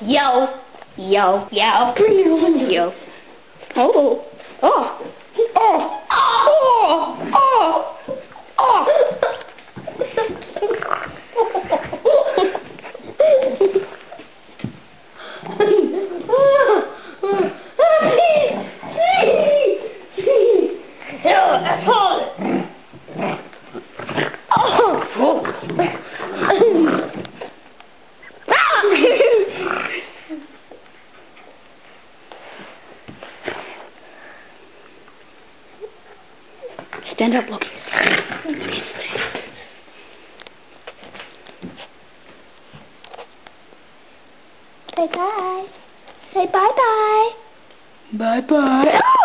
Yo, yo, yo, yo. Oh, oh, oh, oh, oh, oh. Stand up, look. Say bye. Say bye-bye. Bye-bye.